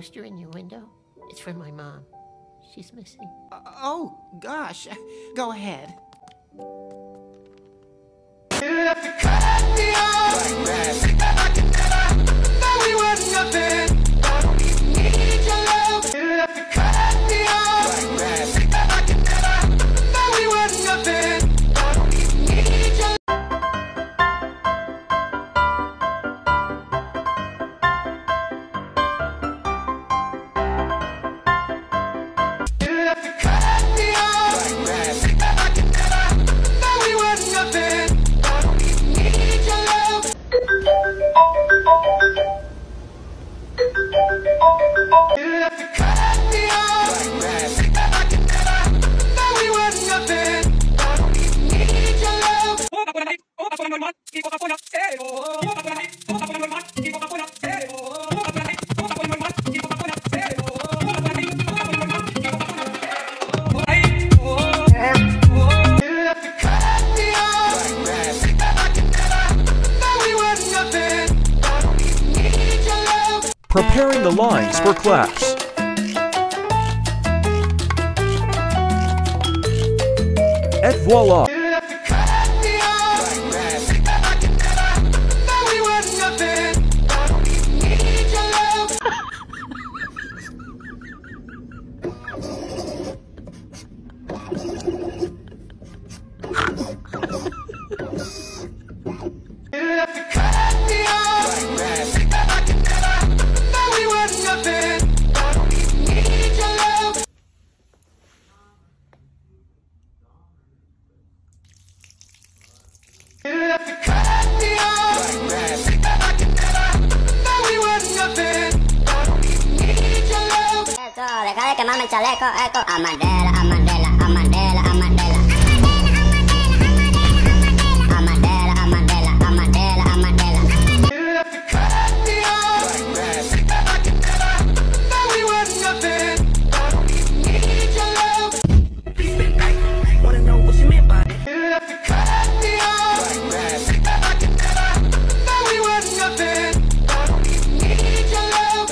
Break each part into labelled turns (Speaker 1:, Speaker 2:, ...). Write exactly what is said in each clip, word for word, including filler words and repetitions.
Speaker 1: poster in your window? It's from my mom. She's missing.
Speaker 2: Uh, oh, gosh. Go ahead. You have to cut me off. Like that. I can never know we were nothing. I don't need your love. You have to cut me off. Like that. I can never know we were nothing. I don't need your love. You have to cut me off. Like that. I can never know we were nothing. I don't need your love. You have to cut me off. Like that. I can never know we were nothing. I don't need your love. You have to cut me off. Like that. I can never know we were nothing. I don't need your love.
Speaker 3: Preparing the lines for class. Et voila!
Speaker 2: You have to cut me off. Like that. I can never know we were nothing. I don't need your love. You have to cut me off. Like that. I can never know we were nothing. I don't need your love. You have to cut me off. Like that. I can never know we were nothing. I don't need your love.
Speaker 4: Eso, deja de quemarme el chaleco, eco. Amandela, Amandela, Amandela, Amandela. Amandela, Amandela, Amandela, Amandela.
Speaker 2: You have to cut me off. Like that. I can never know we were nothing. I don't need your love.
Speaker 5: Wanna know what you meant by it?
Speaker 2: You have to cut me off. Like that. I can never know we were nothing. I don't need your love.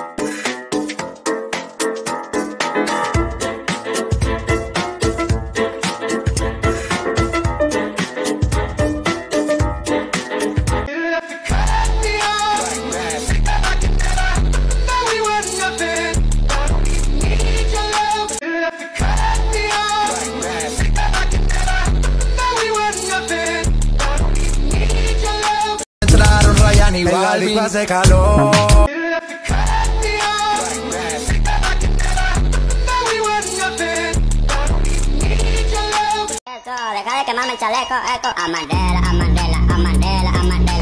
Speaker 2: You have to cut me off. Like that. I can never know we were nothing. I don't need your love. You have to cut me off. Like that. I can never know we were nothing. I don't need your love.
Speaker 6: Entraron Ryan y Balvin, hace calor.
Speaker 2: You have to cut me off. Like that. I can never know we were nothing. I don't need your love.
Speaker 4: Eso, deja de quemarme el chaleco, eco. Amandela, Amandela, Amandela, Amandela.